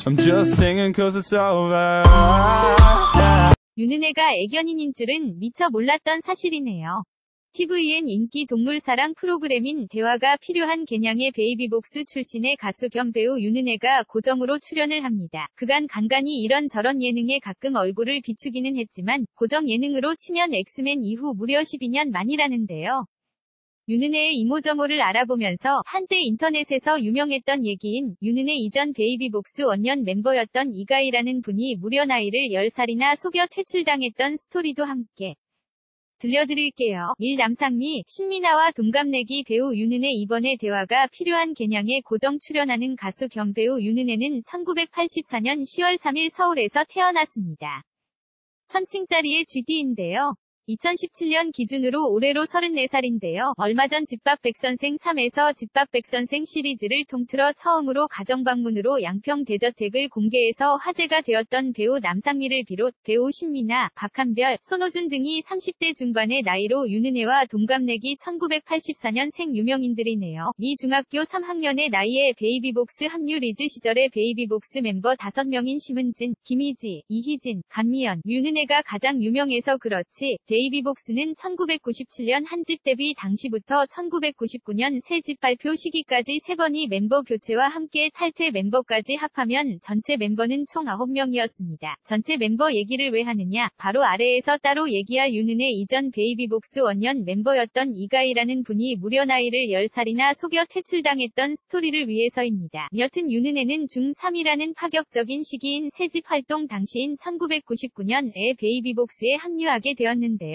I'm just singing cause it's over. 윤은혜가 애견인인 줄은 미처 몰랐던 사실이네요. TVN 인기 동물 사랑 프로그램인 대화가 필요한 개냥의 베이비복스 출신의 가수 겸 배우 윤은혜가 고정으로 출연을 합니다. 그간 간간히 이런저런 예능에 가끔 얼굴을 비추기는 했지만 고정 예능으로 치면 엑스맨 이후 무려 12년 만이라는데요. 윤은혜의 이모저모를 알아보면서 한때 인터넷에서 유명했던 얘기인 윤은혜 이전 베이비복스 원년 멤버였던 이가희라는 분이 무려 나이를 10살이나 속여 퇴출당했던 스토리도 함께 들려드릴게요. 1. 남상미, 신민아와 동갑내기 배우 윤은혜. 이번에 대화가 필요한 개냥에 고정 출연하는 가수 겸 배우 윤은혜는 1984년 10월 3일 서울에서 태어났습니다. 1000층짜리의 GD인데요. 2017년 기준으로 올해로 34살인데요. 얼마 전 집밥 백선생 3에서 집밥 백선생 시리즈를 통틀어 처음으로 가정방문으로 양평 대저택을 공개해서 화제가 되었던 배우 남상미를 비롯 배우 신민아, 박한별, 손호준 등이 30대 중반의 나이로 윤은혜와 동갑내기 1984년생 유명인들이네요. 미 중학교 3학년의 나이에 베이비복스 합류. 리즈 시절의 베이비복스 mem버 5명인 심은진, 김희지, 이희진, 감미연, 윤은혜가 가장 유명해서 그렇지 베이비복스는 1997년 한집 데뷔 당시부터 1999년 새집 발표 시기까지 3번이 멤버 교체와 함께 탈퇴. 멤버까지 합하면 전체 멤버는 총 9명이었습니다. 전체 멤버 얘기를 왜 하느냐? 바로 아래에서 따로 얘기할 윤은혜 이전 베이비복스 원년 멤버였던 이가희라는 분이 무려 나이를 10살이나 속여 퇴출당했던 스토리를 위해서입니다. 여튼 윤은혜는 중3이라는 파격적인 시기인 새집 활동 당시인 1999년에 베이비복스에 합류하게 되었는데요.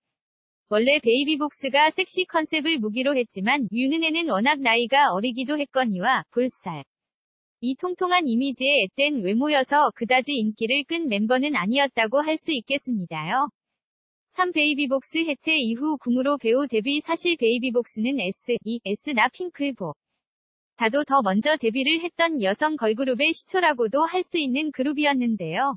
원래 베이비복스가 섹시 컨셉을 무기로 했지만 윤은혜는 워낙 나이가 어리기도 했거니와 볼살, 이 통통한 이미지에 앳된 외모여서 그다지 인기를 끈 멤버는 아니었다고 할 수 있겠습니다요. 3. 베이비복스 해체 이후 궁으로 배우 데뷔. 사실 베이비복스는 S.나 핑클보 다도 더 먼저 데뷔를 했던 여성 걸그룹의 시초라고도 할 수 있는 그룹이었는데요.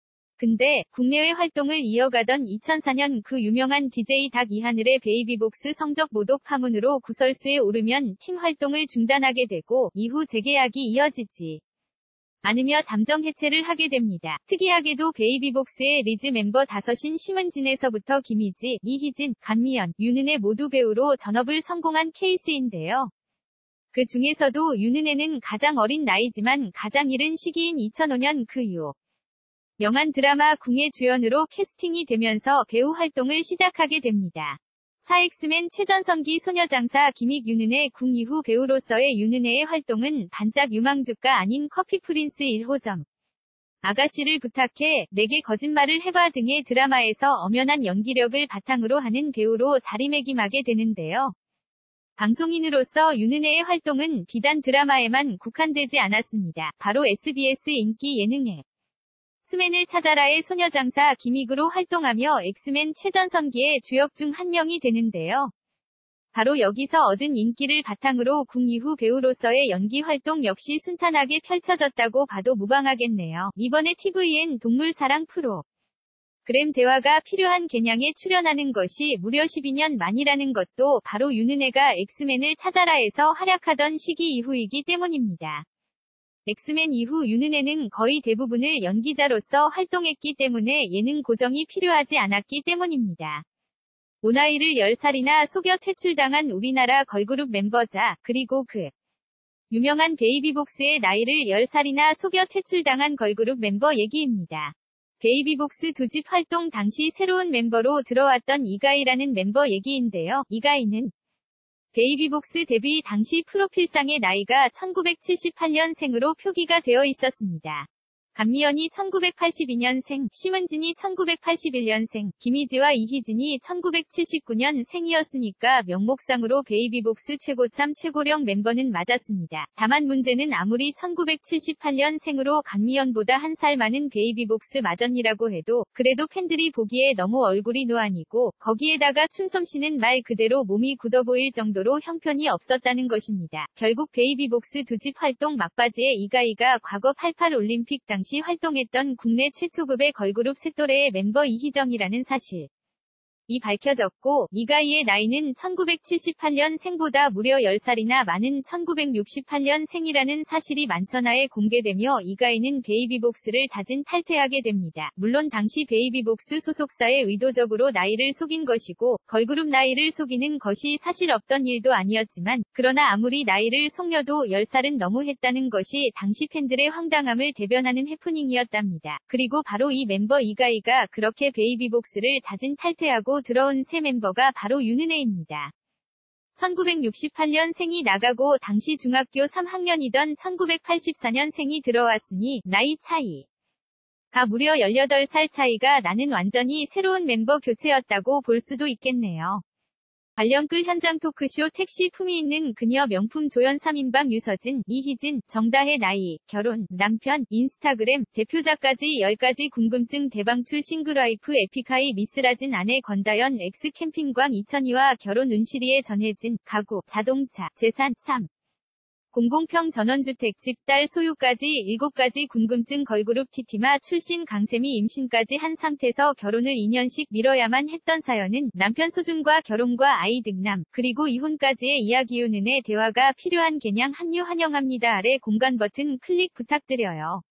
근데 국내외 활동을 이어가던 2004년 그 유명한 DJ 닭 이하늘의 베이비복스 성적 모독 파문으로 구설수에 오르면 팀 활동을 중단하게 되고 이후 재계약이 이어지지 않으며 잠정 해체를 하게 됩니다. 특이하게도 베이비복스의 리즈 멤버 5인 심은진에서부터 김희지, 이희진, 감미연, 윤은혜 모두 배우로 전업을 성공한 케이스인데요. 그 중에서도 윤은혜는 가장 어린 나이지만 가장 이른 시기인 2005년 그 명한 드라마 궁의 주연으로 캐스팅이 되면서 배우 활동을 시작하게 됩니다. 4. 엑스맨 최전성기 소녀장사 기믹. 윤은혜 궁 이후 배우로서의 윤은혜의 활동은 반짝 유망주가 아닌 커피 프린스 1호점, 아가씨를 부탁해, 내게 거짓말을 해봐 등의 드라마에서 엄연한 연기력을 바탕으로 하는 배우로 자리매김하게 되는데요. 방송인으로서 윤은혜의 활동은 비단 드라마에만 국한되지 않았습니다. 바로 SBS 인기 예능에 엑스맨을 찾아라의 소녀장사 기믹으로 활동하며 엑스맨 최전성기의 주역 중 한 명이 되는데요. 바로 여기서 얻은 인기를 바탕으로 궁 이후 배우로서의 연기 활동 역시 순탄하게 펼쳐졌다고 봐도 무방하겠네요. 이번에 TVN 동물 사랑 프로그램 대화가 필요한 개냥에 출연하는 것이 무려 12년 만이라는 것도 바로 윤은혜가 엑스맨을 찾아라에서 활약하던 시기 이후이기 때문입니다. 엑스맨 이후 윤은혜는 거의 대부분을 연기자로서 활동했기 때문에 예능 고정이 필요하지 않았기 때문입니다. 나이를 10살이나 속여 퇴출당한 우리나라 걸그룹 멤버자, 그리고 그 유명한 베이비복스의 나이를 10살이나 속여 퇴출당한 걸그룹 멤버 얘기입니다. 베이비복스 2집 활동 당시 새로운 멤버로 들어왔던 이가희라는 멤버 얘기인데요. 이가희는 베이비복스 데뷔 당시 프로필상의 나이가 1978년생으로 표기가 되어 있었습니다. 감미연이 1982년생, 심은진이 1981년생, 김희지와 이희진이 1979년생이었으니까 명목상으로 베이비복스 최고참 최고령 멤버는 맞았습니다. 다만 문제는 아무리 1978년생으로 감미연보다 한 살 많은 베이비복스 마전이라고 해도 그래도 팬들이 보기에 너무 얼굴이 노안이고 거기에다가 춤솜씨는 말 그대로 몸이 굳어 보일 정도로 형편이 없었다는 것입니다. 결국 베이비복스 2집 활동 막바지에 이가희가 과거 88 올림픽 당시 활동했던 국내 최초급의 걸그룹 셋도레의 멤버 이희정이라는 사실 이 밝혀졌고, 이가희의 나이는 1978년 생보다 무려 10살이나 많은 1968년 생이라는 사실이 만천하에 공개되며 이가희는 베이비복스를 자진 탈퇴하게 됩니다. 물론 당시 베이비복스 소속사에 의도적으로 나이를 속인 것이고 걸그룹 나이를 속이는 것이 사실 없던 일도 아니었지만 그러나 아무리 나이를 속여도 10살은 너무했다는 것이 당시 팬들의 황당함을 대변하는 해프닝이었답니다. 그리고 바로 이 멤버 이가희가 그렇게 베이비복스를 자진 탈퇴하고 들어온 새 멤버가 바로 윤은혜입니다. 1968년 생이 나가고 당시 중학교 3학년이던 1984년 생이 들어왔으니 나이 차이가 무려 18살 차이가 나는 완전히 새로운 멤버 교체였다고 볼 수도 있겠네요. 관련 끌 현장 토크쇼 택시 품위 있는 그녀 명품 조연 3인방 유서진, 이희진, 정다혜 나이, 결혼, 남편, 인스타그램, 대표작까지 10가지 궁금증 대방출 싱글와이프 에픽하이 미스라진 아내 권다연 엑스 캠핑광 이천희와 결혼 은실이의 전혜진, 가구, 자동차, 재산, 3. 공공평 전원주택집 딸 소유까지 7가지 궁금증 걸그룹 티티마 출신 강세미 임신까지 한 상태에서 결혼을 2년씩 미뤄야만 했던 사연은 남편 소중과 결혼과 아이 등남, 그리고 이혼까지의 이야기 윤은혜 대화가 필요한 개냥 합류 환영합니다 아래 공간 버튼 클릭 부탁드려요.